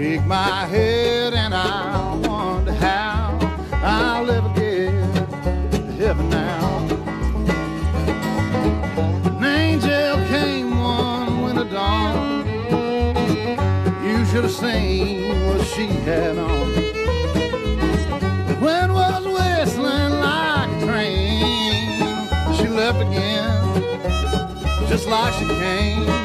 shake my head and I wonder how I'll ever get to heaven now. An angel came one winter dawn. You should have seen what she had on. The wind was whistling like a train. She left again just like she came.